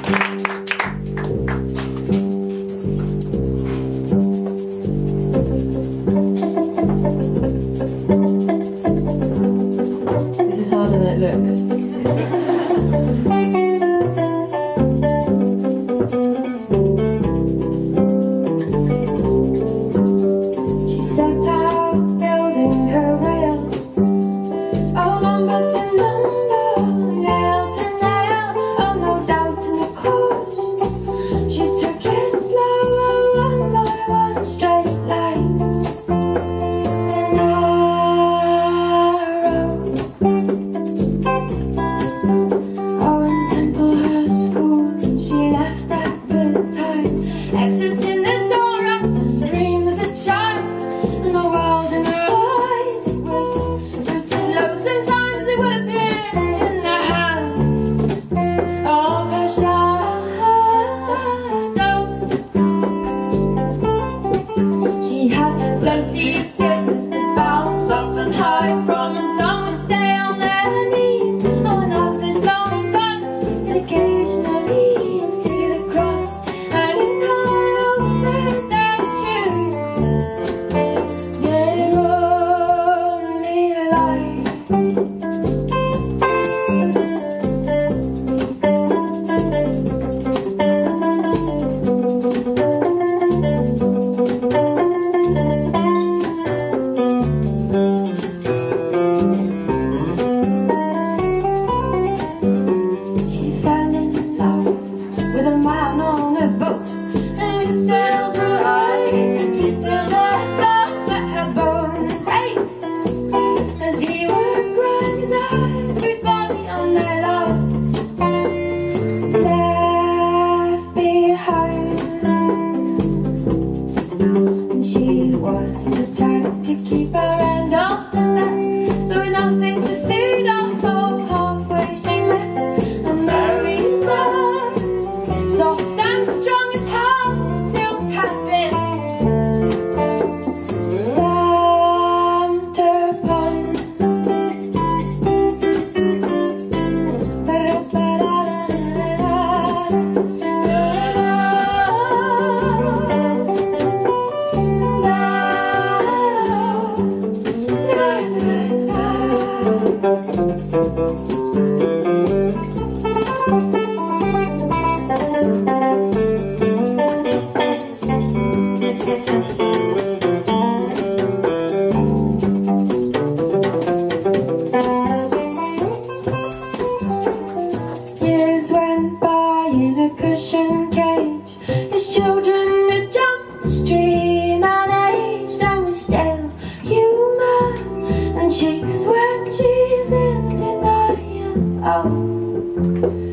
This is harder than it looks. She set out building her rail, oh, number to number, nail to nail, oh, no doubt in the course. She took it slow, one by one, straight line. And oh, in Temple School, she left at the time, exiting the door at the scream of the child, and the world in her eyes, it was rooted low. Sometimes it would appear in the hands of her shadow. She had plenty of ships to bounce off and hide from, and some would stay on their knees, oh, and others long gone, and occasionally you'd see the cross hanging high over their shoes. They're only alive. She fell in love with a man on a boat, and he sailed her high and keep her love, let her bones ache as he would rise. Everybody on their love left behind, and she was the type to keep her end off the net. There was nothing to feed off, so halfway she met a married man, soft and strong as half silk habit, stamped upon. Years went by in a cushion cage, his children had jumped the stream and aged, and was still human, and cheeks were cheese in denial. Oh,